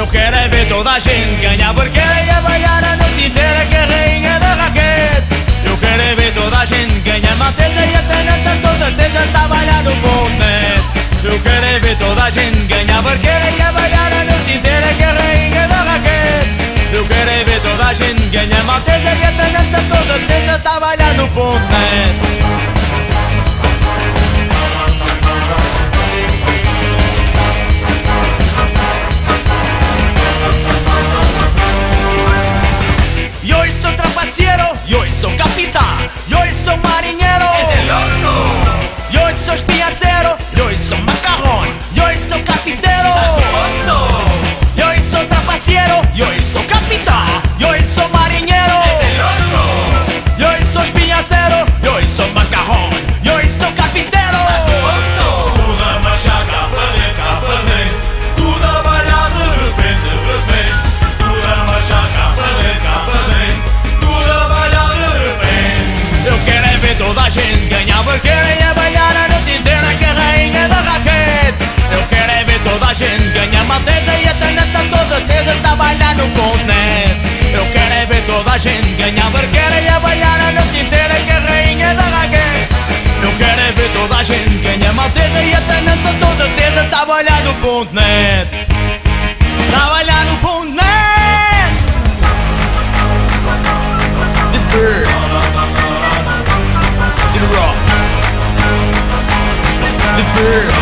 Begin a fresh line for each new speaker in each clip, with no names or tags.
Eu quero é ver toda a gente ganhar porque é bailar a noite inteira que é a rainha da raquete. Eu quero é ver toda a gente ganhar malteza e a tenente toda certeza trabalhar no .net. Eu quero é ver toda a gente ganhar porque é bailar a noite inteira que é a rainha da raquete. Eu quero é ver toda a gente ganhar malteza e a tenente toda certeza trabalhar no .net. Yo soy capitán, yo soy marinero.
Es el horno.
Yo soy espiacero, yo soy macarrón, yo soy carpintero. Yo soy trapaciero, yo soy capitán, yo soy marinero.
Es el horno.
Yo soy espiacero, yo soy macarrón, yo soy carpintero.
Tudo a marchar cá para dentro, tudo a balhar de repente. Tudo a marchar cá para dentro.
Eu quero é ver toda a gente ganhar porque é bailar a noite inteira que é a rainha da raquete. Eu quero é ver toda a gente ganhar malteza e a teneta toda certeza trabalhar no .net. Eu quero é ver toda a gente ganhar porque é bailar a noite inteira que é a rainha da raquete. Eu quero é ver toda a gente ganhar malteza e a teneta toda certeza trabalhar no .net. Trabalhar no .net. The bird. Rock. The bird.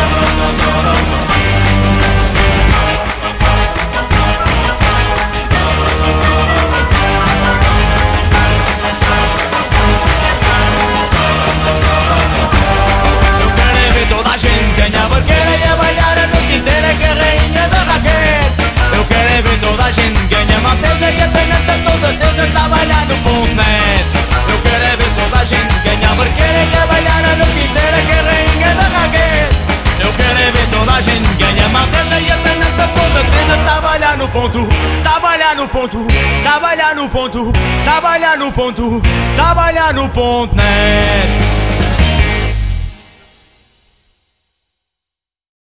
Eu quero é ver toda a gente ganhar porque é bailar a noite inteira que é a rainha da raquete. Eu quero é ver toda a gente ganhar malteza e a teneta toda certeza trabalhar no .net. Eu quero é ver toda a gente ganhar porque é bailar a noite inteira que é a rainha da raquete. Eu quero é ver toda a gente ganhar malteza e a teneta toda certeza trabalhar no ponto. Trabalhar no ponto, trabalhar no ponto, trabalhar no ponto, trabalhar no .net.